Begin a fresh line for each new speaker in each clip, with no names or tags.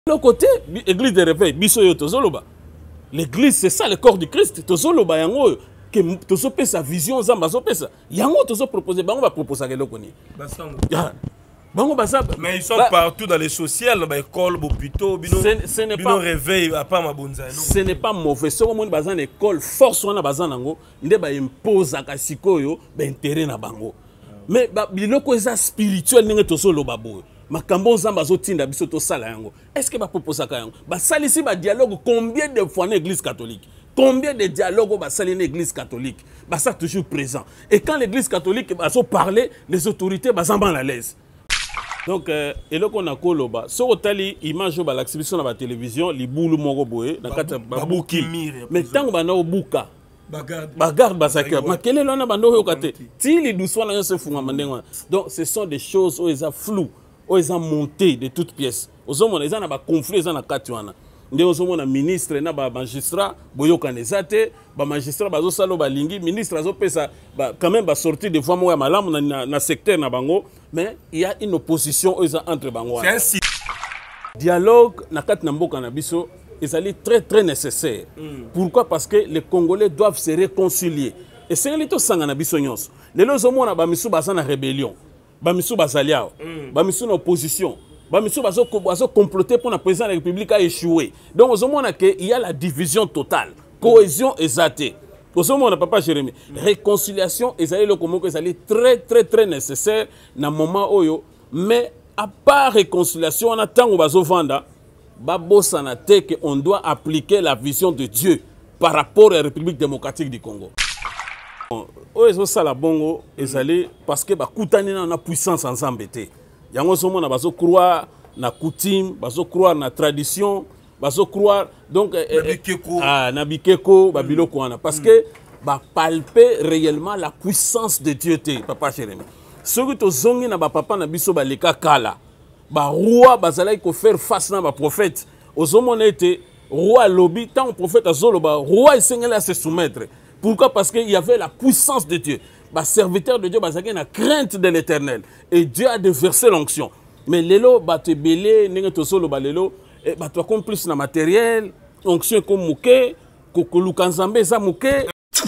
Le côté, l'église de réveil, biso tozoloba. L'église, c'est ça, le corps du Christ. Tozoloba yango que tozope sa vision zamba zopesa. Yango tozo proposer, bango va proposer quelque chose.
Mais ils sont partout dans les sociales, dans les écoles, hôpitaux, ce n'est pas réveil à pas ma bonza.
Ce n'est pas mauvais. Ce moment bazan école force wana bazan nango nde ba impose akasikoyo ba intérêt na bango. Mais ba biloko eza spirituel ninge tozoloba boyo. Makambo nzamba zotinda biso to sala yango. Est-ce que ba proposer ka yango? Ba salisi ba dialogue combien de fois dans l'église catholique? Combien de dialogues ba sali dans l'église catholique? Ba ça toujours présent. Et quand l'église catholique ba so parler, les autorités ba zamba à l'aise. Donc, et là qu'on a koloba, si on a l'image de l'exhibition dans la télévision, les boules moro boé, dans le babouki. Mais tant qu'on a au bouka, bagarde basaka, mais quel est l'on a bando au côté? Si les doucement là se font à donc ce sont des choses où ils ont flou, où ils ont monté de toutes pièces. Aux hommes, ils ont un conflit, ils ont un katuana. Nous avons un ministre, un magistrat, un magistrat, un ministre, quand même sortir des fois dans le secteur, mais il y a une opposition entre bango.
C'est ainsi.
Dialogue, est très très nécessaire. Pourquoi? Parce que les Congolais doivent se réconcilier. Et c'est ce que nous avons. Les gens ont une rébellion, une opposition. Bamisu bazo comploter pour la présidence de la République a échoué. Donc, il y a la division totale. Cohésion exatée. Papa Jérémy. Réconciliation est très très très nécessaire dans le moment où. Mais à part réconciliation, on attend au bazo vanda. On doit appliquer la vision de Dieu par rapport à la République démocratique du Congo. Ça la bongo parce que bakutani na puissance ensemble. Yango somo na bazo croire na coutume, bazo croire na tradition, bazo croire donc na bikeko babiloko wana parce que ba palper réellement la puissance de Dieu te papa Jérémy. Soki to zongi na ba papa na biso ba leka kala. Ba roi bazalaki ko faire face na ba prophète. Ozomona ete roi lobi tant prophète azoloba roi isengela se soumettre. Pourquoi? Parce qu'il y avait la puissance de Dieu. Bah, serviteur de Dieu, bah, ça a une crainte de l'Éternel. Et Dieu a déversé l'onction. Mais l'élo, bah, te belé, n'engue to solo, bah, l'élo, bah, tu as comme plus na matériel, onction comme mouké, kokolu kanzambe, ça mouké.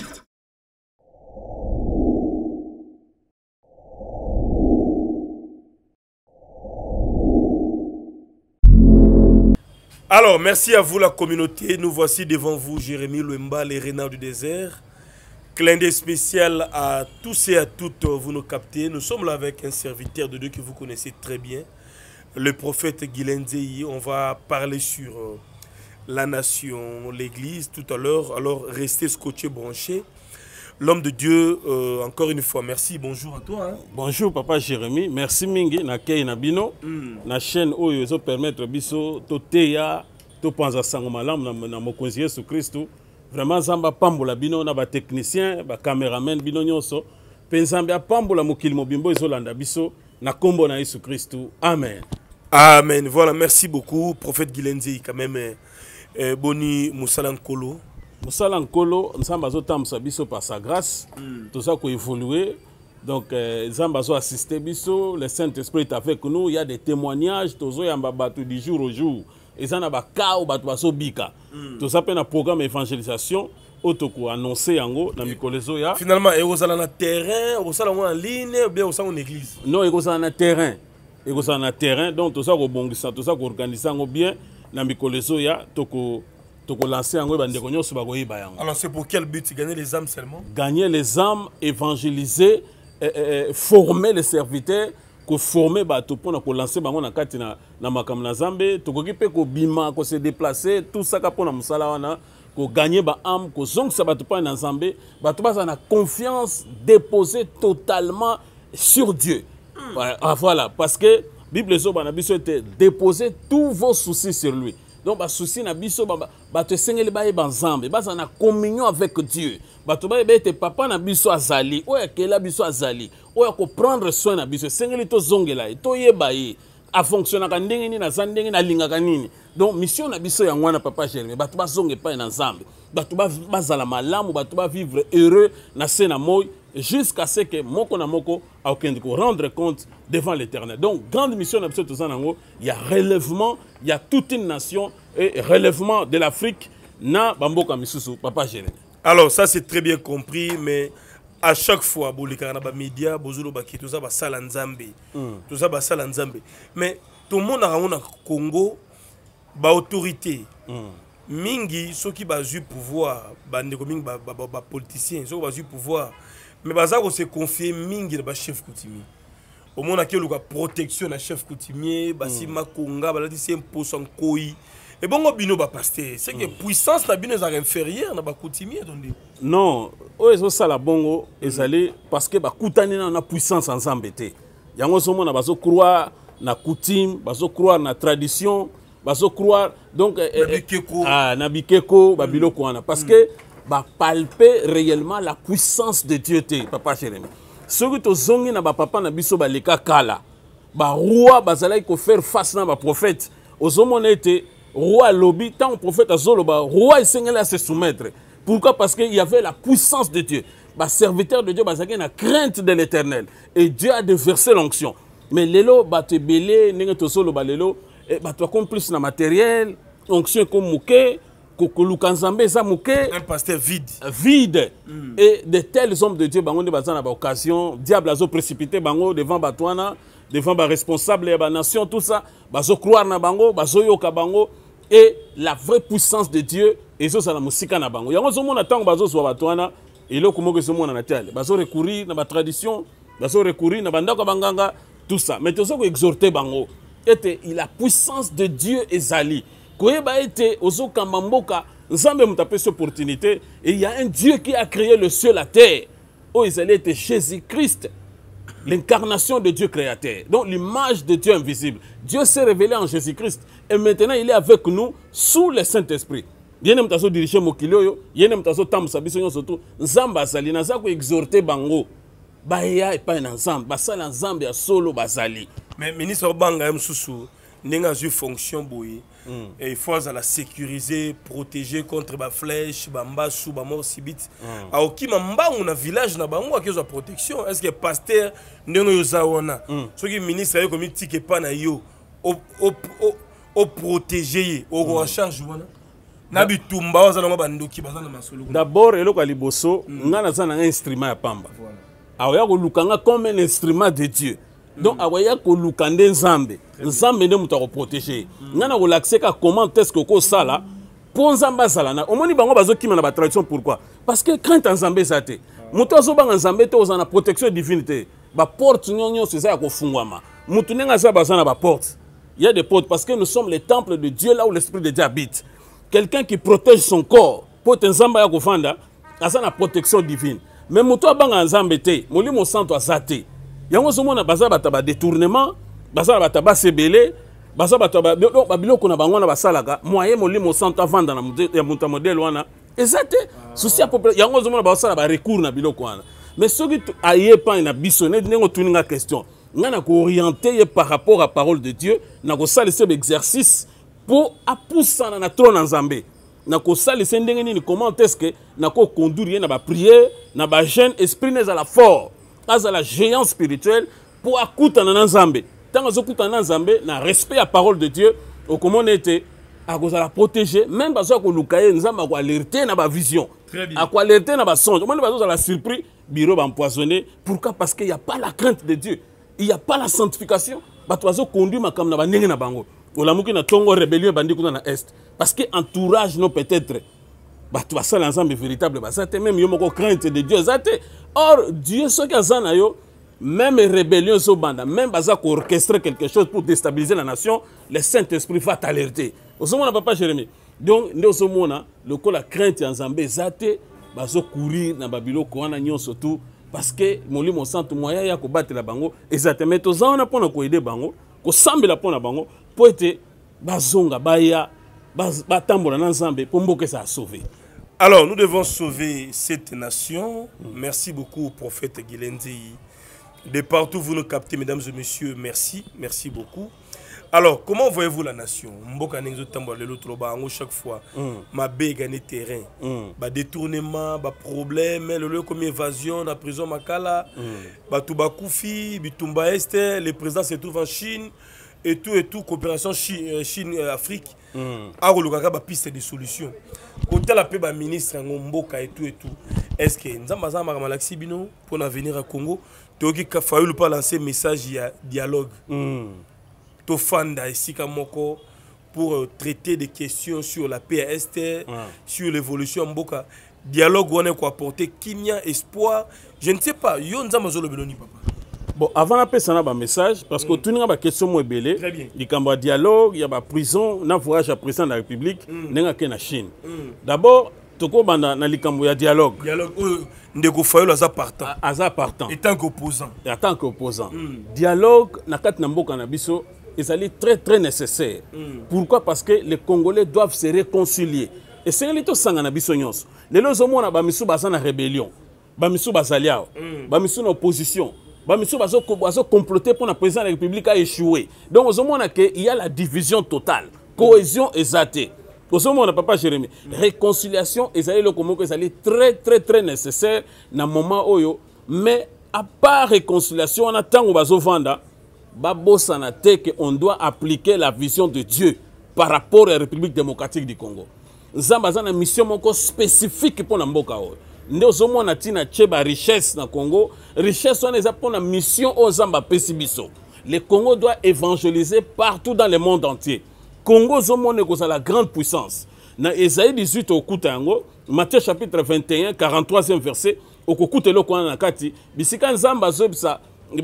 Alors, merci à vous la communauté. Nous voici devant vous, Jérémy Louemba, les renards du désert. Clin d'œil spécial à tous et à toutes, vous nous captez. Nous sommes là avec un serviteur de Dieu que vous connaissez très bien, le prophète Guilenzei. On va parler sur la nation, l'église tout à l'heure. Alors, restez scotchés, branchés. L'homme de Dieu, encore une fois, merci. Bonjour à toi. Hein.
Bonjour, papa Jérémy. Merci mingi. Na kei na bino. Na chaîne où ils ont permettre biso to teya to panza sangomalam na mokonzi Yesu Christu. Vraiment, zamba pambola bino na ba technicien, ba cameraman bino nyonso. Penzamba pambola mokili mobimbo ezolanda biso na kombo na Yesu Christu. Amen.
Amen. Voilà, merci beaucoup, prophète Guilenzei, quand même. Boni Moussala Nkolo.
Moussala Nkolo, nzamba zotamsa biso par sa grâce. Tout ça ko évoluer. Donc, nzamba zo assister biso, le Saint-Esprit est avec nous. Il y a des témoignages, tozo yamba batu du jour au jour. Et ça n'a pas cas batu baso bika. Tout ça peut un programme d'évangélisation. Otoko annoncé yango na mikolezo ya.
Finalement, et vous allez na terrain, vous allez en ligne, ou bien vous allez en église.
Non, et vous allez na terrain. Et vous allez na terrain. Donc tout ça ko bongisa, tout ça ko organiser yango bien na mikolezo ya toko lancer yango bande ko nyoso ba ko yiba yango.
Alors c'est pour quel but? Gagner les âmes seulement?
Gagner les âmes, évangéliser, former les serviteurs. Ko former bato pour na lancer bango na kati na makam na Zambe to ko kipe ko bima ko se déplacer tout ça ka pour na musala wana ko gagner ba âme ko zongsa bato pa na Zambe bato ba na confiance déposée totalement sur Dieu. Voilà parce que Bible zo bana biso était déposer tous vos soucis sur lui. Donc ba souci na biso bato sengeli ba ba Zambe ba na communion avec Dieu. Bato ba ete papa na biso azali oya kela biso azali oya ko prendre soin na biso sengeli to zongela to yeba ye a fonctionner ka ndenge ni na zandenge na linga kanini. Donc mission na biso ya ngwana papa Jérémy bato ba zonge pa na Nzambe bato ba zala malamu bato ba vivre heureux na sena moy jusqu'à ce que moko na moko akende ko rendre compte devant l'Éternel. Donc grande mission na biso tozanango, il y a relèvement, il y a toute une nation et relèvement de l'Afrique na bamboka misusu papa Jérémie.
Alors ça c'est très bien compris, mais à chaque fois bolikana ba média bozolo baki tout ça ba sala nzambe. Tout ça ba sala nzambe. Mais tout le monde a Congo ba autorité. Mingi ceux qui basu pouvoir bande ko mingi ba politiciens ceux qui basu pouvoir mais baza ko se confier mingi ba chef coutumier. Au monde a que la protection na chef coutumier basi makonga ba dit c'est imposant koi. Et bon bino ba pasteur c'est que puissance na bino est inférieure na ba coutumier donc.
Non, oyo ça la bongo ezali parce que ba kutani na puissance ensemble té. Yango somo na bazo croire na coutume, bazo croire na tradition, bazo croire donc na bikeko babiloko wana parce que ba palper réellement la puissance de Dieu té papa Jérémie. Ce que to zongi na ba papa na biso ba leka kala. Ba roi bazala ko faire face na ba prophète. Ozomona été roi lobby tant prophète azoloba roi isengela à se soumettre. Pourquoi? Parce qu'il y avait la puissance de Dieu. Ba serviteur de Dieu bazaki na crainte de l'Éternel et Dieu a déversé l'onction. Mais lelo bato belé ninga to solo ba lelo bato comme plus na matériel onction comme mouké kokoluka nzambe za mouké
un pasteur
vide et de tels hommes de Dieu bango de bazana ba occasion diable azo précipité bango devant batwana devant ba responsable ya ba nation tout ça bazo croire na bango bazo yoka bango et la vraie puissance de Dieu ezo sala musika na bango yango zo mona tango bazo so batwana eloko moko zo mona na tele bazo recourir na ba tradition bazo recourir na bandako banganga tout ça. Mais tout ça qu'on exhortait bango était la puissance de Dieu ezali. Koyeba était ozo kamamboka nzambe mutape cette opportunité et il y a un Dieu qui a créé le ciel la terre. Oh ezali était Jésus-Christ, l'incarnation de Dieu créateur. Donc l'image de Dieu invisible. Dieu s'est révélé en Jésus-Christ et maintenant il est avec nous sous le Saint-Esprit. Yene mutazo diriger mokili yo, yene mutazo tambusa biso nyonso tu nzamba azali naza ko exhorter bango. Baya et pas un ensemble, basala ensemble ya solo basali.
Mais ministre Obanga msusu nenga ju fonction boyi et il faut la sécuriser, protéger contre ba flèche, ba mbasu, ba mort subite. A okima mbangu na village na bango akezo protection. Est-ce que pasteur nengo yozawana? Ce qui ministre ayo komi tike pa na yo o protéger, o recharge wana. Na bitumba waza na bandoki bazana masolo.
D'abord eloko aliboso ngana za na instrument ya pamba. Awaya ko lukanga comme un instrument de Dieu. Donc awaya ko lukande nzambe. Nzambe ne muta ko protéger. Ngana ko lakseka comment est-ce que ko sala pour nzamba sala na omoni bango bazo kima na ba tradition pourquoi? Parce que quand nzambe zate, muto zo banga nzambe to za na protection divinité. Ba porte nyonyo c'est ça ko fungwama. Mutu nenga za bazana ba porte. Il y a des portes parce que nous sommes les temples de Dieu là où l'esprit de Dieu habite. Quelqu'un qui protège son corps pour nzamba ya ko fanda, asa na protection divine. Mais moto abanga nzambe te molimo santo azate yango somona baza bataba détournement baza bataba sebele baza bataba babiloko na bango na basalaka moyen molimo santo avanda na ya moto modèle wana ezate souci à population yango somona basala ba recours na biloko wana mais soki aye pa na bisonné nengo tuninga question ngana ko orienter par rapport à parole de Dieu na ko salisa exercice pour apusana na trône nzambe. Na ko salisa ndenge nini comment est-ce que na ko conduire na ba prière na ba jeune esprit n'est à la fort à la géant spirituel pour akuta na nzambe tant azokuta na nzambe na respect à parole de Dieu au comment était à cause la protéger même bazo ko lukaye nzamba ko alerter na ba vision à ko alerter na ba songe moi bazo la surpris bureau ba empoisonné pourquoi? Parce qu'il y a pas la crainte de Dieu, il y a pas la sanctification ba toazo conduire makam na ba ndenge na bango olamuki na tongo rébellion bandi kuna na est parce que entourage non peut-être bato basala ensemble véritable basate même yo moko crainte de Dieu zate or Dieu ce qui azana yo même rébellion so banda même baza ko orchestrer quelque chose pour déstabiliser la nation le Saint-Esprit va t'alerter osomona papa Jérémie donc nde osomona le ko la crainte ya nzambe zate bazo courir na babilo ko wana nyonso tout parce que molimo santo moya ya ko battre la bango exactement tozana pona ko aider bango ko sambela pona bango pour être bazonga baya batambola na nzambe pour mboke ça sauver.
Alors nous devons sauver cette nation. Merci beaucoup prophète Gilendi. De partout vous nous captez mesdames et messieurs, merci beaucoup. Alors, comment voyez-vous la nation? Mboka Nengzo Tambo, le l'autre, chaque fois, ma bé gagné terrain, ba détournement, ba problème, le lieu comme évasion, la prison Makala, ba Touba Koufi, Bitumba Est, le président se trouve en Chine, et tout, coopération Chine-Afrique, a relogaka ba piste de solutions. Côté la paix, ba ministre, Mboka et tout. Est-ce que Nzambaza Malaxi Bino, pour venir à Congo, Toki Kafayoul pas lancer message, il y a dialogue. Tofanda ici Kamoko pour traiter des questions sur la PST, sur l'évolution Mboka. Dialogue on est quoi apporter Kimia espoir. Je ne sais pas. Yo nzamazolo beloni papa.
Bon, avant la paix, ça a un message parce que tout le monde a question moins belé. Il y a un dialogue, il y a une prison, un voyage à président de la République, il y a en Chine. D'abord, toko banda na likambo ya dialogue.
Dialogue ndeko Fayulu aza partant.
Aza partant.
Et tant qu'opposant.
En tant qu'opposant. Dialogue na kat na mboka na biso est très très nécessaire. Pourquoi? Parce que les Congolais doivent se réconcilier. Et c'est un peu sangana biso nyos. Les lozomo na ba misu baza na rébellion. Ba misu bazaliao. Ba misu na opposition. Ba misu bazo comploter pour la président de la République a échoué. Donc ozomo na que il y a la division totale, cohésion exatée. Ozomo na papa Jérémy, réconciliation ezali le komoko ezali très très très nécessaire na moment oyo, mais à part réconciliation on attend au bazo vanda. On doit appliquer la vision de Dieu par rapport à la République démocratique du Congo. Nous avons une mission spécifique pour la Mboka. Nous avons une richesse dans le Congo. Richesse, on a une mission aux Zamba Pesibiso. Le Congo doit évangéliser partout dans le monde entier. Congo, c'est la grande puissance. Dans Ésaïe 18 au Koutango, Matthieu chapitre 21, 43e verset, au Koutelo Kouanakati, Bisikan Zamba Zobsa,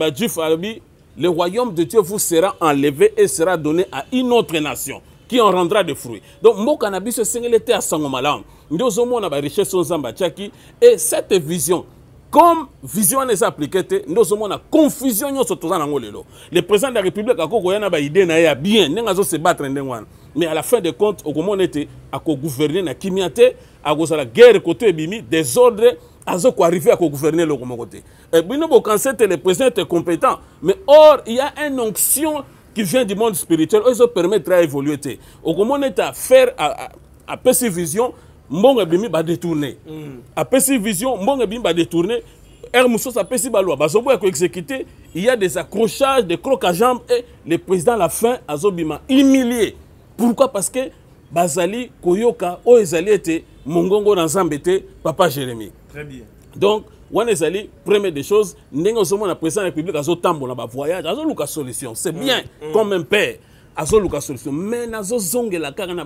le royaume de Dieu vous sera enlevé et sera donné à une autre nation qui en rendra des fruits. Donc, Mboka na biso sengeli à Sangomalam. Nous avons une richesse aux Zambachaki et cette vision, comme vision n'est appliquée, nous avons une confusion sur tout ça. Le président de la République a une idée na bien, nous allons se battre. Mais à la fin de compte, au moment était à gouverner na Kimiate, à cause de la guerre côté Bimi, des ordres. Azo ko arriver à gouverner le côté. Et puis nous le président est compétent, mais or il y a une onction qui vient du monde spirituel, ça permettra d'évoluer. Au moment est à faire à petite vision, mbonga bimi ba détourner. À petite vision, mbonga bimi ba détourner. Hermuso sa petite baloi, bazobo ko exécuter, il y a des accrochages, des crocs à jambes et le président à la fin azobima humilié. Pourquoi? Parce que Bazali Koyoka o ezali était mongongo dans Zambete papa Jérémy.
Très bien.
Donc, on est allé, première des choses, nous avons la présidence de la République, nous avons un voyage, nous avons une solution. C'est bien, comme un père, nous avons une solution. Mais nous avons la carrière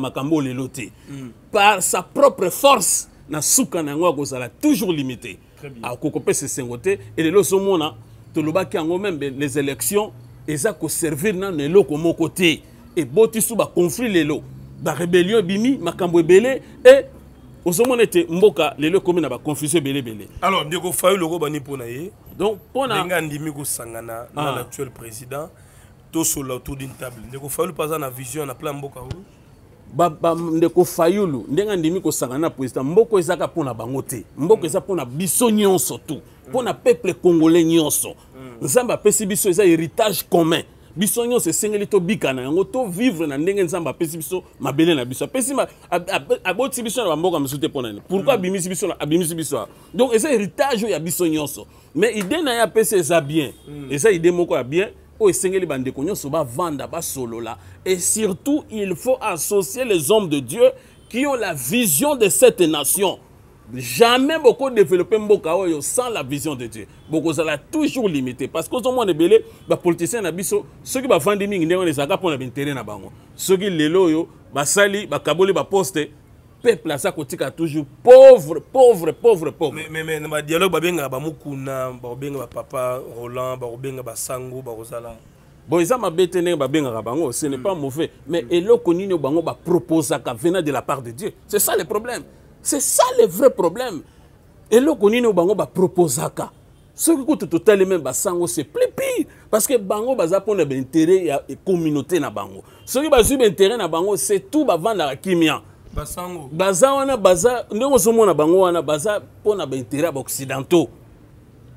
par sa propre force, nous avons toujours limité. À Kokopé, c'est 5 côtés. Et les autres, même les élections, ils ont servi dans les lots comme côté. Et Botisou, conflit les lots. La rébellion, Bimi, Makambo Belé, et au moment était Mboka, les lots communs, confusé Belé Belé.
Alors, Ndeko Fayulu le Robani Ponaye.
Donc, pour
Ndimiko Sangana, l'actuel président, tout sur autour d'une table. Ndeko Fayulu pas en vision, on a plein Mboka.
Ndeko Fayulu, Ndimiko Sangana, président, Mboko ezaka pour na bangote. Mboko ezaka pour na biso nyonso tout. Pour na peuple congolais nyonso. Nzamba pesi biso eza héritage commun. Biso nyonso sengeli to bikana yango to vivre na ndenge nzamba pesi biso mabele na biso. Pesi aboti biso na mboka msute pona. Pourquoi bimisi biso na abimisi biso? Donc eza héritage ya biso nyonso. Mais idée na ya pesi eza bien. Eza idée moko ya bien. O sengeli bande ko nyonso ba vanda ba solo là. Et surtout il faut associer les hommes de Dieu qui ont la vision de cette nation. Jamais beaucoup développer Mboka sans la vision de Dieu. Beaucoup ça l'a toujours limité parce que au moins les belé, les politiciens na biso, ceux qui va vendre mingi ndenge les zaka pour l'intérêt na bango. Ceux qui les loyo, ba sali, ba kaboli, ba poste, peuple ça kotika toujours pauvre.
Mais na dialogue ba benga ba mukuna, ba benga ba papa Roland, ba benga ba Sango, ba Rosala.
Bon, ils ont ma bête ba benga bango, ce n'est pas mauvais, mais eloko nini bango ba proposer ka venant de la part de Dieu. C'est ça le problème. C'est ça le vrai problème. Et là, on a bango ba proposaka. Ce qui coûte total même basango c'est plus pire parce que bango baza pour le intérêt et communauté na bango. Ce qui bazu intérêt na bango c'est tout ba vendre la kimia.
Basango.
Baza wana baza ndongo somo na bango wana baza pour na intérêt occidentaux.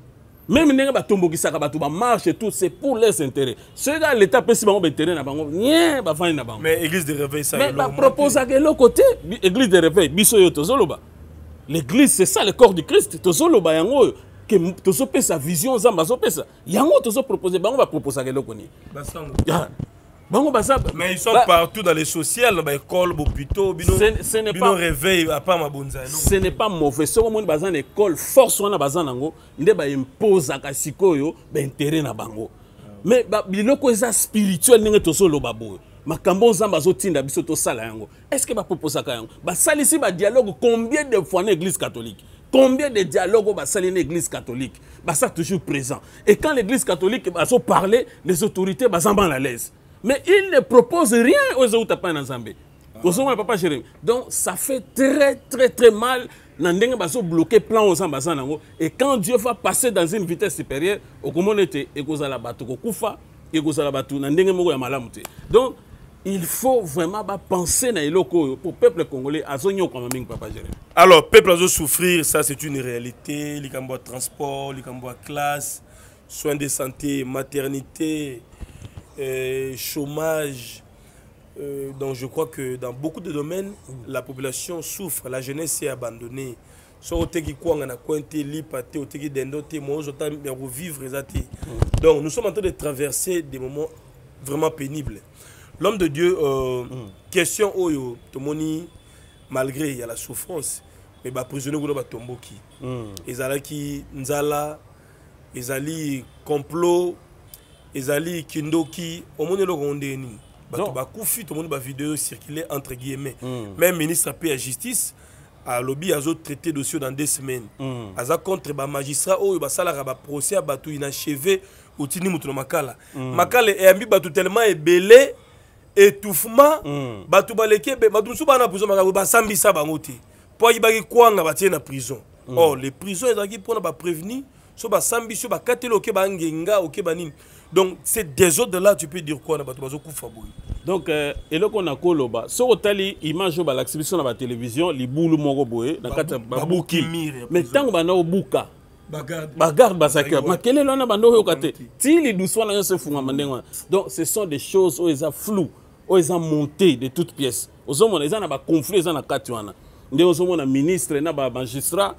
Même si on marche et tout, c'est pour les intérêts. Ceux qui l'État peut se faire intérêt,
mais l'église de réveil, ça
mais propose à l'autre côté, l'église de réveil, l'église, c'est ça le corps du Christ. Que tu sa vision, tu proposer, on va proposer à l'autre côté.
Mais ils sont partout dans les sociales, dans les écoles, l'hôpital,
ce n'est pas
réveil à pas ma bonne.
Ce n'est pas mauvais. Si on a une école, force on a besoin nango, ndeba impose à kasikoyo, intérêt na bango. Mais biloko eza spirituel ninge toso lo babo. Makambo nzamba zo tinda biso to sala yango. Est-ce que ba proposa ka yango? Ba salisi ba dialogue combien de fois dans l'église catholique? Combien de dialogues ba sali dans l'église catholique? Ba ça toujours présent. Et quand l'église catholique ba so parler, les autorités ba zamba à l'aise. Mais il ne propose rien aux autres pas dans Zambie. Papa Jérémy. Donc ça fait très mal. Bloquer plan aux ambassades. Et quand Dieu va passer dans une vitesse supérieure, au communauté, et vous allez battre au Koufa, et vous allez battre donc il faut vraiment penser dans pour le peuple congolais à Zonyo comme Papa Jérémy.
Alors, peuple a souffrir, ça c'est une réalité. Les cambois transport, les cambois classe, soins de santé, maternité. Chômage. Donc je crois que dans beaucoup de domaines, la population souffre, la jeunesse est abandonnée. Donc nous sommes en train de traverser des moments vraiment pénibles. L'homme de Dieu, question Oyo, Tomoni, malgré il y a la souffrance, mais les prisonniers sont tomboki. Ezalaki Nzala, Ezali complot. Ezali Kindoki, au monde le rondeni. Bakufi, tout le monde va vidéo circuler entre guillemets. Même ministre paix et justice, a lobby a traité dossier dans 2 semaines. Aza contre ba magistrat ou ba sala ba procès batu inachevé ou tini mutu makala. Makala et ambi batu tellement ébélé, étouffement, batu baleke batu suba na prison makala ba sambisa bangote. Po yibaki kwanga batie na prison. Oh, les prisons ezaki pour na prévenir, so ba sambisi ba katelo ke ba ngenga o ke banini. Donc, c'est des autres de là, tu peux dire quoi?
Donc, et là qu'on a koloba, si on a l'image de l'exhibition de la télévision, les boules moroboé, mais tant qu'on a au bouka, bagarde, basaka, mais quel est l'on a au côté? Si les doucement là se font donc, ce sont des choses où ils sont floues, où ils sont montés de toutes pièces. Aux hommes, ils ont un conflit, ils ont un katuana. Nous sommes un ministre, un magistrat,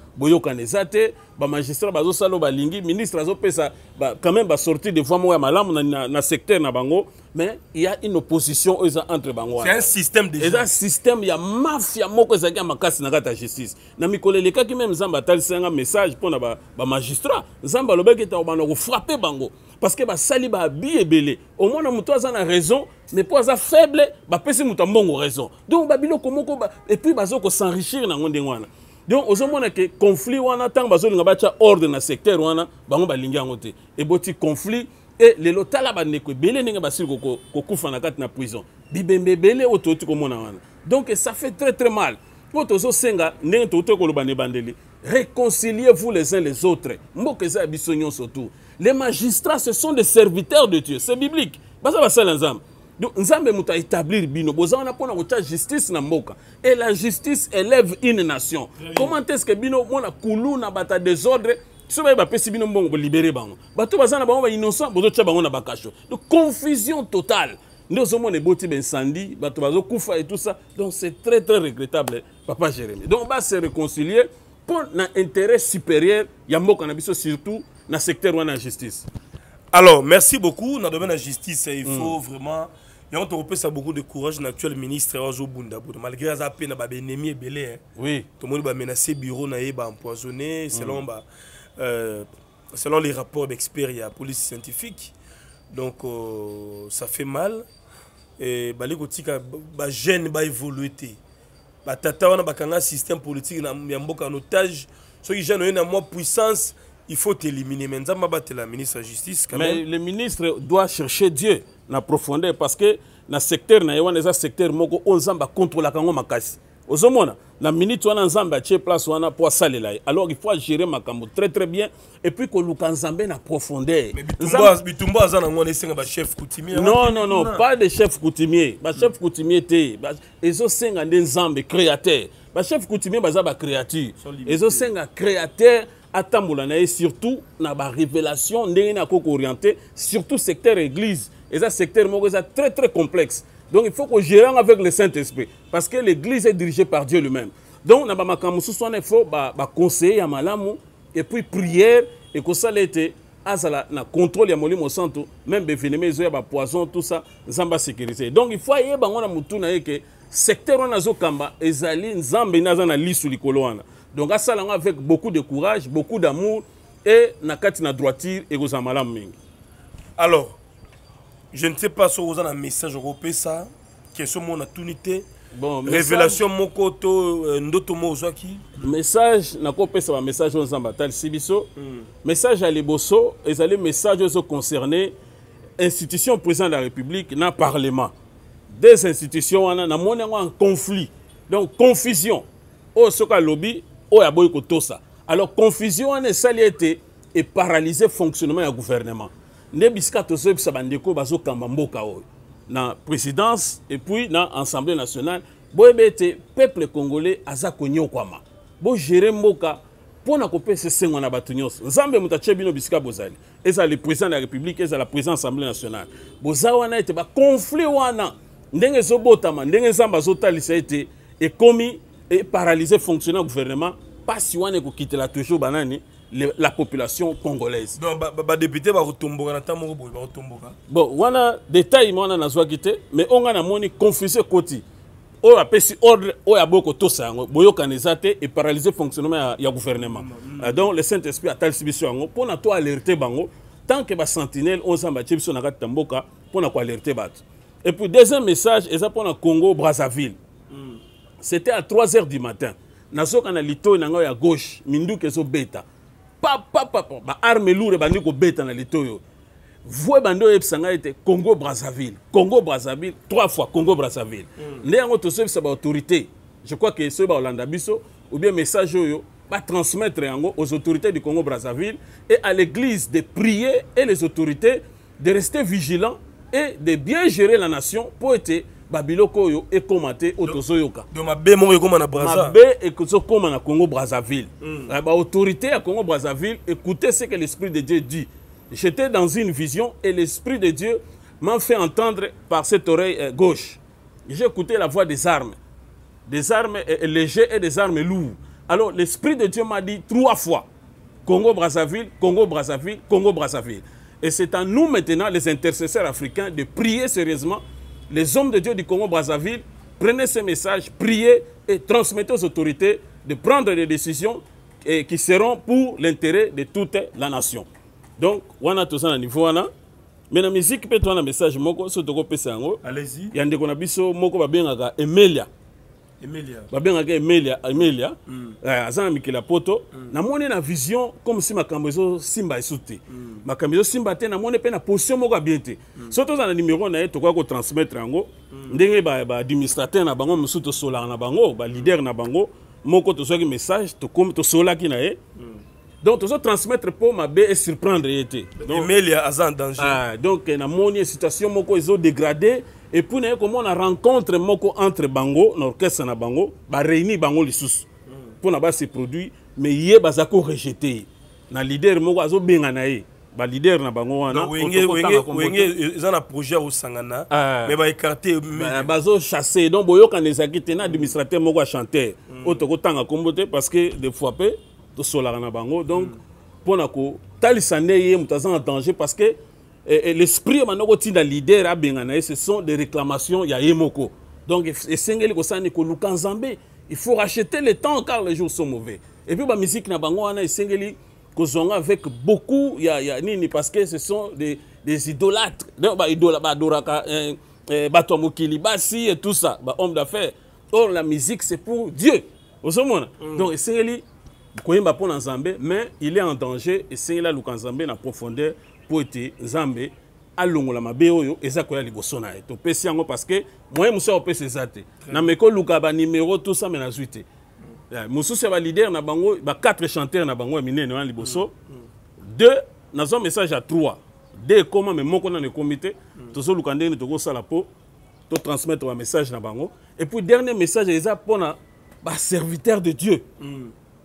un magistrat, un ministre, quand même sortir de fois dans le secteur, mais il y a une opposition entre bango.
C'est un système déjà.
C'est un système, il y a mafia qui a makasi na la justice. Na mikole les cas qui même Zamba talisi un message pour les magistrats. Zamba lobeki ta obana frapper bango parce que ba sali ba bi ebele. Au moins muto a raison, mais pour ça faible, ba pesi muto mbongo raison. Donc ba bilo komoko et puis bazo ko s'enrichir na ngonde ngwana. Donc aux hommes que conflit wana tant bazo linga bacha ordre na secteur wana bango balingi ngote. Et boti conflit et les lotala ba neko belé ninga basili ko kufa na kati na prison. Bibembe belé ototi ko mona wana. Donc ça fait très mal. Otozo senga ndenge to ko lobane bandeli. Réconciliez-vous les uns les autres. Mbokeza bisonyon surtout. Les magistrats ce sont des serviteurs de Dieu, c'est biblique. Basa basala nzambe. Donc nzambe muta établir bino boza na pona ko justice na mboka. Et la justice élève une nation. Comment est-ce que bino mona kulu na bata désordre soba ba pesi bino mbongo bo libérer bango. Bato bazana bango ba innocent bozo tcha bango na bakasho. Donc confusion totale. Nous sommes des botis d'incendie, bato bazo kufa et tout ça. Donc c'est très regrettable Papa Jérémy. Donc on va se réconcilier pour l'intérêt supérieur ya mboka na biso surtout dans le secteur de la justice.
Alors, merci beaucoup. Dans le domaine de la justice, il faut vraiment... Il y a beaucoup de courage l'actuel ministre malgré les appels à l'ennemi belé.
Oui.
Tout le monde a menacé le bureau, a empoisonné selon les rapports d'experts et la police scientifique. Donc, ça fait mal. Et les jeunes vont évoluer. Tata wana bakanga système politique en otage. Ceux qui jeunes ont moins puissance, il faut éliminer. Mais la ministre de la Justice.
Mais le ministre doit chercher Dieu dans la profondeur parce que dans le secteur, dans le secteur, on zamba contre la Congo makasi. Ozomona, la minute où on a zamba tche place wana pour saler là. Alors il faut gérer makambo très bien et puis que luka nzambe na profondeur.
Mais bitumba azana ngone senga ba chef coutumier.
Non, pas de chef coutumier. Ba chef coutumier té. Ezo senga nzambe créateur. Ba chef coutumier baza ba créature. Ezo senga créateur atambola na ye surtout na ba révélation ndenge na ko orienté surtout secteur église et ça secteur moko ça très très complexe. Donc il faut qu'on gère avec le Saint-Esprit parce que l'église est dirigée par Dieu lui-même. Donc na ba makambo sousou il faut ba conseiller ya malamu et puis prière et que ça l'été azala na contrôle ya molimo santo même beveneme zo ya ba poison tout ça nzamba sécurité. Donc il faut yeba ngona mutu na yeke secteur wana zo kamba ezali nzambe naza na lisu likolo wana. Donc à ça avec beaucoup de courage, beaucoup d'amour et nakati na droiture et aux amalam mingi.
Alors, je ne sais pas si vous avez un message européen ça, question mon tunité.
Bon,
révélation mokoto ndoto mozaki.
Message na ko pesa ba message aux ambatal sibiso. Message à liboso, et allez message aux concernés institutions président de la République na parlement. Des institutions wana na mona en conflit. Donc confusion. Oh soka lobby oh ya boy ko tosa. Alors confusion wana sali été et paralyser fonctionnement du gouvernement. Ne biska to so bisa bandeko bazo kamba mboka o na présidence et puis na assemblée nationale boyebete peuple congolais aza konyokwama bo gérer mboka pona ko pese sengo na batu nyonso nzambe mutache bino biska bozali eza le président de la république eza la présidence assemblée nationale boza wana ete ba conflit wana ndenge zo botama ndenge nzamba zo talisa ete et commis et paralyser fonctionnement du gouvernement pas si wana ko quitter la toujours banani la population congolaise.
Donc, les députés vont retomber dans le temps.
Bon, on a des détails, mais on a une confusion côté. On a pris ordre, on a beaucoup de choses, et paralyser le fonctionnement du gouvernement. Donc, le Saint-Esprit a tel situation pour nous alerter bango tant que les sentinelles ont s'embattu sur la tamboka pour nous alerter. Et puis, deuxième message, c'est pour le Congo Brazzaville. C'était à 3 h du matin. Nous avons un lito à gauche, Mindou Keso Beta. Ba arme lourde bandi ko beta na litoyo. Voix bando epsanga était Congo Brazzaville. Congo Brazzaville 3 fois Congo Brazzaville. Né en auto service ba autorité. Je crois que ce ba Hollanda biso ou bien message yo ba transmettre aux autorités du Congo Brazzaville et à l'église de prier et les autorités de rester vigilants et de bien gérer la nation pour être babiloko yo et commenter autozoyoka.
Donc ma bé mo ekoma na Brazzaville.
Ma bé et que so comme na Congo Brazzaville. La autorité à Congo Brazzaville, écoutez ce que l'esprit de Dieu dit. J'étais dans une vision et l'esprit de Dieu m'a fait entendre par cette oreille gauche. J'ai écouté la voix des armes légères et des armes lourdes. Alors l'esprit de Dieu m'a dit 3 fois Congo Brazzaville, Congo Brazzaville, Congo Brazzaville. Et c'est à nous maintenant les intercesseurs africains de prier sérieusement. Les hommes de Dieu du Congo-Brazzaville, prenez ces messages, priez et transmettez aux autorités de prendre des décisions qui seront pour l'intérêt de toute la nation. Donc, on a tout ça à niveau. Mais la musique peut être un message, allez-y. Il y a des gens qui ont Emelia. Emelia. Azana Mikela Poto. Na mone na vision comme si makambezo simba esute. Makambezo simba te na mone pe na position moko bien te. Surtout na numéro na to ko transmettre ngo. Ndenge ba administrateur na bango musuto sola na bango, ba leader na bango, moko to soki message to comme to sola ki na ye. Donc to transmettre pour ma be et surprendre été.
Donc Emelia azan danger.
Donc na mone situation moko ezo dégradé. Et puis, comment on a rencontré entre Bango, l'orchestre na Bango, ba réuni Bango les sous. Pour n'a pas ces produits, mais hier bazako rejeté. Na leader moko azo benga na ye. Ba leader na Bango wana.
Wenge ils ont un projet au Sangana, mais ba écarté
bazo chasser. Donc boyo kan ezaki tena administrateur moko chanteur. Otoko tanga kombote parce que des fois peu to sola na Bango. Donc pour na ko talisane ye mutaza en danger parce que l'esprit de leader ce sont des réclamations il y a Yemoko. Donc il faut racheter le temps car les jours sont mauvais. Et puis la musique na bango ana avec beaucoup il y a nini parce que ce sont des idolâtres. Donc idolâtres bato mokili basi et tout ça, homme d'affaires. Or la musique c'est pour Dieu. Donc essengeli koyemba pour Nzambe mais il est en danger et c'est là Nzambe na profondeur pour être Nzambe alongola mabe oyo ezakoya liboso na to pesi yango parce que moi musa opesa ezate na meko luka ba numéro tout ça mais na zuite mususu ba leader na bango ba 4 chanteurs na bango minene na liboso 2 na un message à 3 2 comment mais moko na le comité to zo luka ndenge to ko sala po to transmettre un message na bango et puis dernier message eza pona ba serviteur de Dieu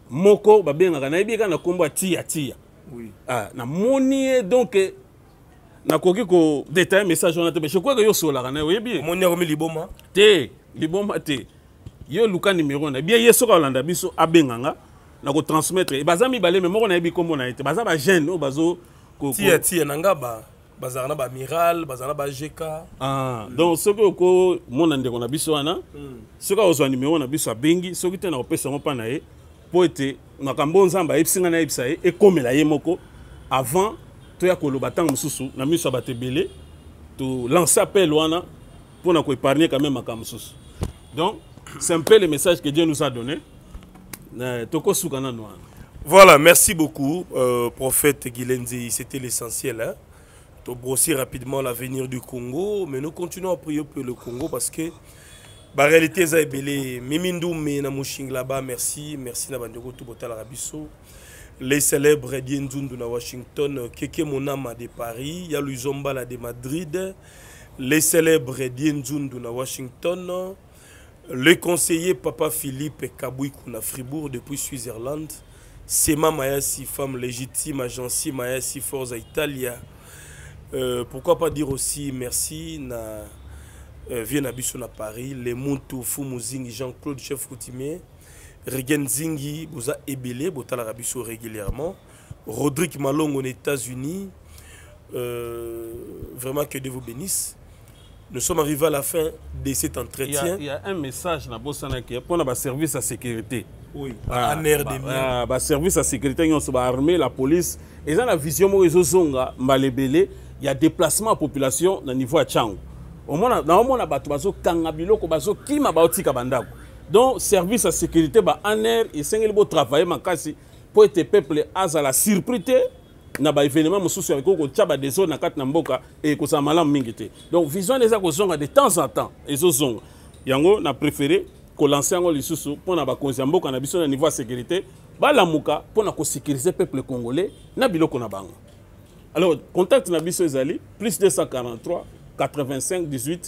moko babengaka na yebi kana kombo tia tia.
Oui.
Ah na moni donc na koki ko détailler message on a te je crois que yo sola kana yebi.
Moni komi liboma.
Liboma te. Yo luka numéro na bien yeso ka landa biso abenganga na ko transmettre. Bazami balé mais moko na yebi kombo na ete. Baza ba jeune o bazo ko
tia tia nanga ba bazana ba amiral, bazana ba GK.
Ah, donc ce que ko mona ndeko na biso wana. Ce que ozwa numéro na biso abengi, ce que te na opesa mo pa na ye po ete makambo nzamba episinga na ebisa ye ekomela ye moko avant to ya koloba tang mususu na miso batebele to lancer appel wana pour na ko épargner quand même makambo mususu. Donc c'est un peu le message que Dieu nous a donné. Toko sukana noana.
Voilà, merci beaucoup prophète Gilenzi, c'était l'essentiel hein. To brosser rapidement l'avenir du Congo, mais nous continuons à prier pour le Congo parce que la réalité est belé. Mimindou me na mushing là-bas, merci na bandeko tout botal rabiso. Les célèbres Diendzundu na Washington, Keke Monama de Paris, ya Luzombala de Madrid, les célèbres Diendzundu na Washington, le conseiller Papa Philippe Kabouikou na Fribourg depuis Switzerland, Sema Mayasi, femme légitime, agence Mayasi Forza Italia. Pourquoi pas dire aussi merci na Vienne Abisso na Paris, les Muntu Fumuzingi, Jean-Claude Chef Routimier, Regen Zingi, Boza Ebele, Botala Rabisso régulièrement, Rodrigue Malong aux États-Unis, vraiment que Dieu vous bénisse. Nous sommes arrivés à la fin de cet entretien.
Il y a un message na Bossana qui est pour le service à sécurité.
Oui, en air des miens.
Service à sécurité, ils ont armé la police. Ils ont la vision, ils ont malébélé. Il y a déplacement à population au niveau de Tchang. Au moins, on a battu Kangabilo, Kima Baotika Bandako. Donc, service à sécurité, en air, ils ont travaillé pour être peuple à la surprise. Na ba événement mususu avec ko tchaba des zones na kat na mboka et ko sa malam mingité. Donc vision les akozonga de temps en temps ezozonga. Yango na préféré ko lancer ngo lisusu pour na ba konzi mboka na biso na niveau de sécurité ba lamuka pour na ko sécuriser peuple congolais na biloko na bango. Alors contact na biso ezali plus 243 85 18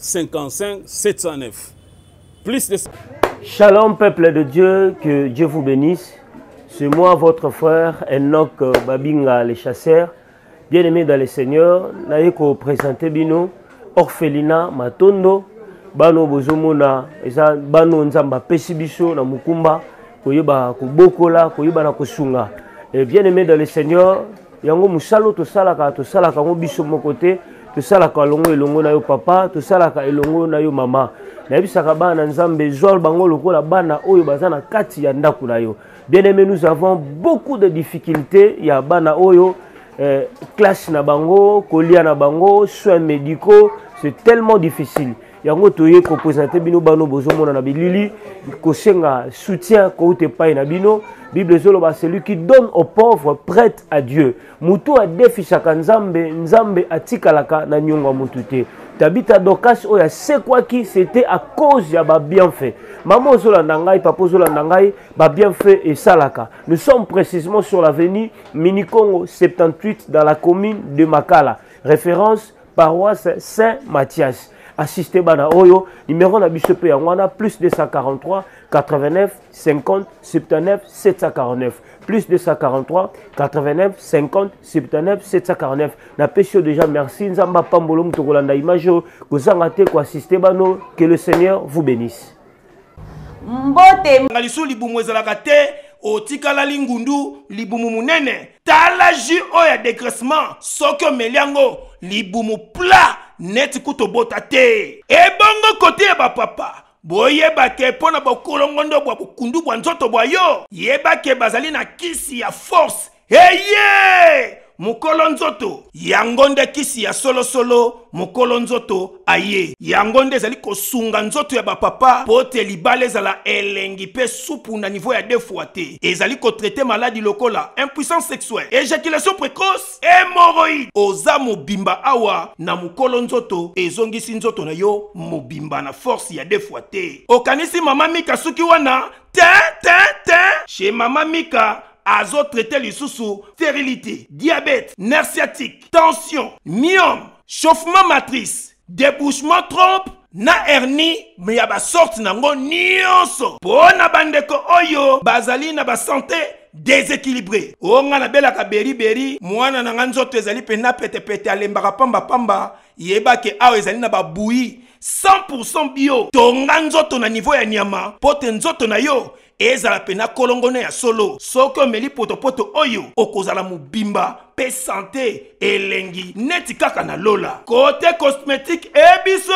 55 709. Plus de...
Shalom peuple de Dieu, que Dieu vous bénisse. C'est moi, votre frère, Enoch Babinga, les chasseurs. Bien-aimé dans le Seigneur, naïko présenté bino, orphelinat Matondo, bano bozomona, eza bano nzamba pesibiso na mukumba, koyeba kobokola, koyeba na kosunga. Et bien-aimé dans le Seigneur, yango musalo to salaka ngo biso mo côté, to salaka longo elongo na yo papa, to salaka elongo na yo mama. Na bisaka bana nzambe zol bango lokola bana oyo bazana kati ya ndaku na yo. Bien-aimés, nous avons beaucoup de difficultés. Il y a bana oyo, classe na bango, kolia na bango, soins médicaux, c'est tellement difficile. Yango toye ko présenter bino bano bozomona na bilili, ko senga soutien ko te pa na bino. Bible zoloba celui qui donne aux pauvres prête à Dieu. Mutu a defisaka nzambe, nzambe atikalaka na nyonga mutu te. Tabita Dokas oya c'est quoi qui c'était à cause ya ba bienfait. Maman Zolandangai, papa Zolandangai, ba bienfait et salaka. Nous sommes précisément sur l'avenue Minikongo 78 dans la commune de Makala. Référence paroisse Saint-Mathias. Assisté bana oyo, numéro na biso pe yangwana plus 243 89 50 79 749. Plus 243 89 50 79 749. Na pesio déjà merci nzamba pambolo mutokolanda imajo kozanga te ko assister bano, que le Seigneur vous bénisse.
Mbote ngalisu libumu ezalaka te otikala lingundu libumu munene tala ji oya dégraissement soko meliango libumu plat net kuto bota te ebongo kote ba papa boyeba ke pona bokolongondo bwa bukundu bwa nzoto bwa yo yeba ke bazali na kisi ya force eye mukolo nzoto yangonde kisi ya solo solo mukolo nzoto aye yangonde zali kosunga nzoto ya bapapa pote libale zala elengi pe supu na niveau ya 2 fois te ezali ko traiter maladie lokola impuissance sexuelle éjaculation précoce hémorroïde oza mobimba awa na mukolo nzoto ezongisi nzoto na yo mobimba na force ya 2 fois te okanisi mama Mika suki wana chez mama Mika azo traiter lisusu stérilité, diabète, nerf sciatique, tension, myome, chauffement matrice, débouchement trompe, na hernie me ya ba sorte nango nyonso pona bandeko oyo bazali na ba santé déséquilibré onga na belaka beri mwana na nga nzoto ezali pena pete alembaka pamba yebake awa ezali na ba bouilli 100% bio tonga nzoto na niveau ya nyama pote nzoto na yo ezala pena kolongone ya solo soki omeli potopoto oyo okozala mobimba pe santé elengi neti kaka na lola côté cosmétique ebiso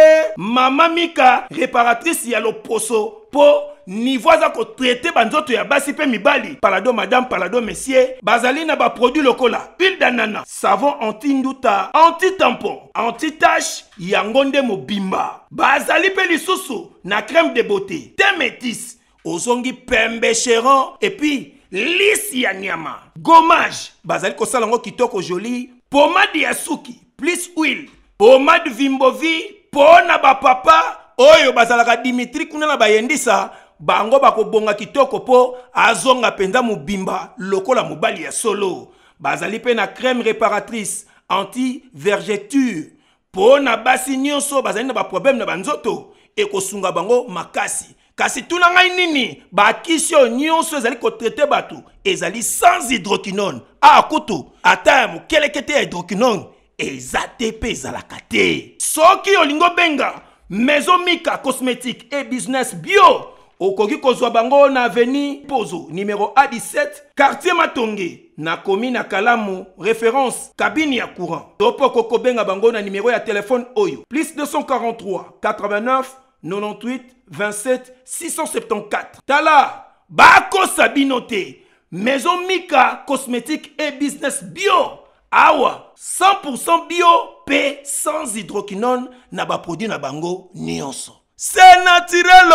mama Mika réparatrice ya loposo po niveau aza kotraite banzoto ya basi pe mibali palado madame palado messieurs bazali na ba produit lokola huile d'ananas savon anti-nduta anti-tampon anti-tache yango nde mobimba bazali pe lisusu na crème de beauté te métis ozongi pembe chéron et puis lisse ya nyama gommage bazali kosala ngo kitoko joli pomade ya suki plus huile pomade vimbovi pona ba papa oyo bazalaka Dimitri kuna na bayendisa bango bakobonga kitoko po azonga penza mobimba lokola mobali ya solo bazali pe na crème réparatrice anti vergeture pona basi nyonso bazali na ba problème na banzoto ekosunga bango makasi kasi tuna ngai nini bakisio nyonso ezali kotraite bato ezali sans hydroquinone akutu ata ya mokelekete ya hydroquinone eza te pe ezalaka te soki olingo benga Maison Mika cosmétique et business bio okoki kozwa bango na avenue Pozo numéro A17 quartier Matonge na commune na Kalamu référence cabine ya courant topo koko benga bango na numéro ya téléphone oyo plus 243 89 98 27 674 tala bako sabinote Maison Mika cosmétique et business bio awa 100% bio pe sans hydroquinone na ba produit na bango nyonso c'est naturel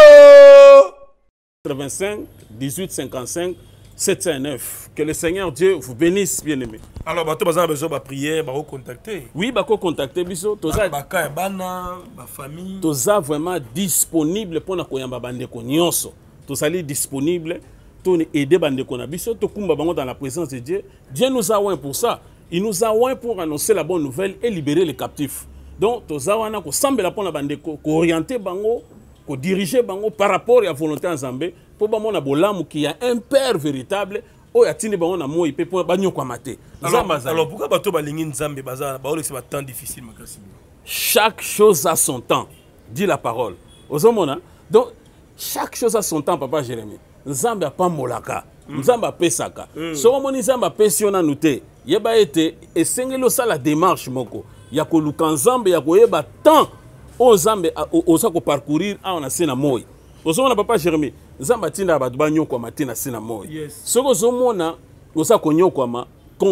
85 18 55 709 que le Seigneur Dieu vous bénisse bien aimé.
Alors bato bazana besoin ba prière ba contacter.
Oui ba contacter biso toza
ba ka bana ba famille
toza vraiment disponible pour na koyamba bandeko nyonso tozali disponible to aider bandeko na biso to kumba bango dans la présence de Dieu. Dieu nous a oint pour ça. Il nous a oint pour annoncer la bonne nouvelle et libérer les captifs. Donc, tozawana ko sambela pona bandeko ko orienter bango, ko diriger bango par rapport à la volonté en Zambé pour bango na bolamu qui a un père véritable o ya tini bango na moi pe pour banyo kwa maté.
Alors pourquoi bato balingi Nzambe baza ba olekisa ba temps difficile makasi.
Chaque chose a son temps, dit la parole. Ozomona. Donc chaque chose a son temps papa Jérémie. Nzambe a pas molaka. Nzambe a pesaka. So moni Nzambe a pesiona nuté. Yeba ete esengelo sa la démarche moko ya koluka Nzambe ya koyeba tant o Nzambe osa ko parcourir a na sena moyi ozomona papa Jérémie Nzambe tinda ba banyo kwa matina sena moyi soko zomona osa konyokwa ma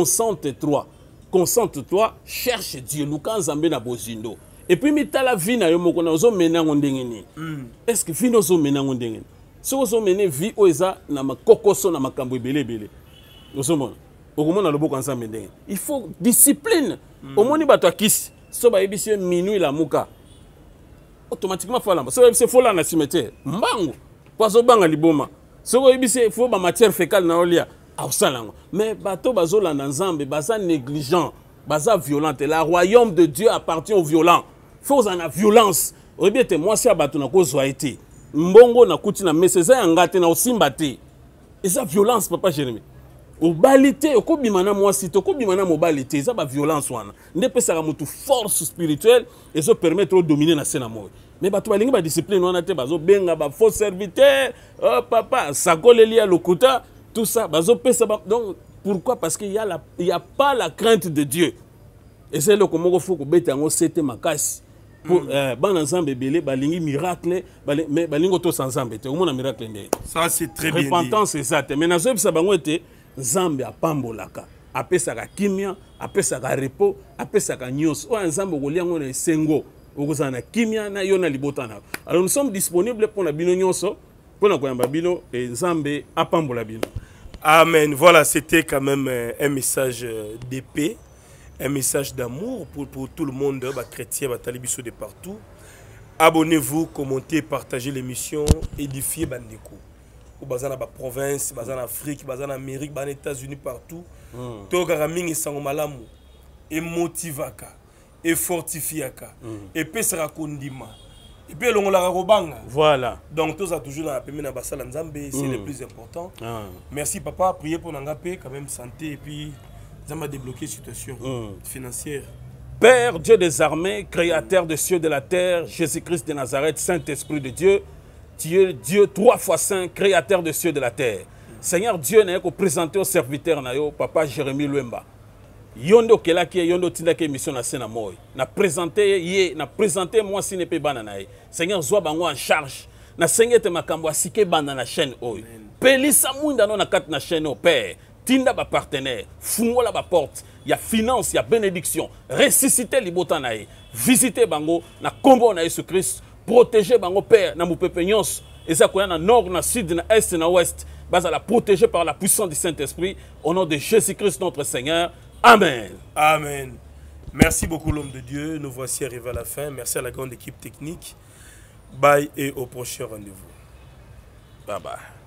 concentre-toi cherche Dieu luka Nzambe na bozindo et puis mitala vie na yo moko na ozomena ngondengeni est-ce que fino ozomena ngondengeni soko ozomene vie oza na makokoso na makambo ebele ozomona okomona loboko Nzambe ndenge il faut discipline omoni bato akisi so ba yebisi minuit la muka automatiquement falamba so yebisi fola na cimetière mbangu paso banga liboma so yebisi fo ba matière fécale na olia ausalango mais bato bazola na Nzambe baza négligent baza violente la royaume de Dieu appartient aux violents faut en la violence obiete moi si bato na kozwa été mbongo na kuti na meseza ya ngate na osimbate eza violence papa Jérémie obalité okobimana mwasi to kobimana mobalité ça ba violence wana nde pesaka mutu force spirituelle et ça permet de dominer na scène moi mais bato balingi ba discipline wana te bazo benga ba faux serviteur oh papa sakoleli ya lokuta tout ça bazo pesa donc pourquoi parce qu'il y a pas la crainte de Dieu et c'est le comment faut ko beta ngo sete makasi pour bana Nzambe belé balingi miracle mais balingo to sans Nzambe te omona miracle ndé
ça c'est très bien
repentance c'est ça mais nazo bisa bango ete Nzambe apambolaka apesaka kimia apesaka repos apesaka nyos o Nzambe koliango na esengo okozana na kimia na yo na libota na alors nous sommes disponibles pour na bino nyonso pour na koyamba bino et Nzambe apambola bino.
Amen. Voilà, c'était quand même un message de paix, un message d'amour pour tout le monde, chrétien, talibiso de partout. Abonnez-vous, commentez, partagez l'émission, édifiez Bandeko. Au bazana ba province, bazana Afrique, bazana Amérique, bazana États-Unis partout. Toga mingi sango malamu et motivaka et fortifiaka et pesara kondima Et puis, on l'a robanga.
Voilà.
Donc, tout ça toujours dans la période de c'est le plus important. Merci, papa. Priez pour Nangapé, quand même, santé. Et puis, ça m'a débloqué la situation financière.
Père, Dieu des armées, créateur des cieux et de la terre, Jésus-Christ de Nazareth, Saint-Esprit de Dieu, tu es Dieu 3 fois saint, créateur des cieux et de la terre. Seigneur Dieu, n'a pas présenté au serviteur, papa Jérémie Luemba. Yondo kelaki yondo tindaki mission na sena moy na présenté moi si ne pe banana Seigneur zwa bango en charge na sengete makambo asike banda na chaîne oy pelisa munda no na kat na chaîne au père tinda ba partenaire fungola ba porte ya finance ya bénédiction ressusciter libota na visiter bango na kombo na Jésus Christ protéger bango père na mupepe nyonso eza koya na nord na sud na est na ouest bazala protéger par la puissance du Saint-Esprit au nom de Jésus-Christ notre Seigneur. Amen.
Amen. Merci beaucoup l'homme de Dieu. Nous voici arrivés à la fin. Merci à la grande équipe technique. Bye et au prochain rendez-vous.
Bye bye.